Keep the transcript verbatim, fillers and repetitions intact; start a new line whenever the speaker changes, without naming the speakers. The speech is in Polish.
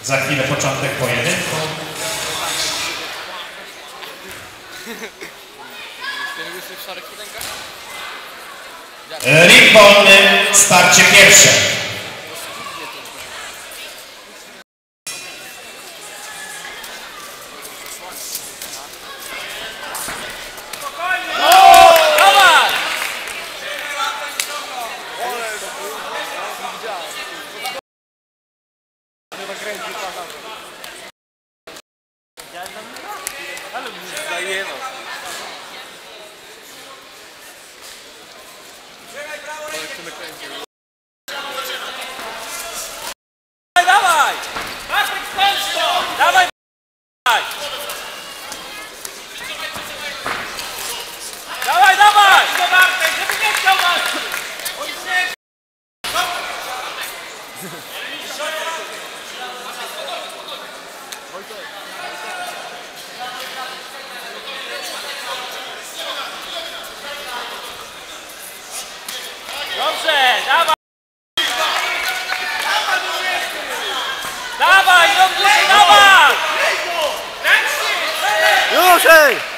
Za chwilę początek pojedynku. Ring wolny, starcie pierwsze.
Ale zdajemy. Dawaj! Patryk, skończ to! Dawaj! Dawaj, dawaj! Do Bartek, żeby nie chciał was! Dobrze, dawaj! Dawaj, no dawaj! Już!